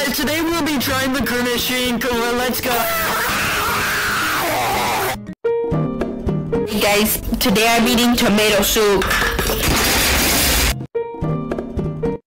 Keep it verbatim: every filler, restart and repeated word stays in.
guys, today we'll be trying the curry machine. Come on, let's go. Hey guys, today I'm eating tomato soup.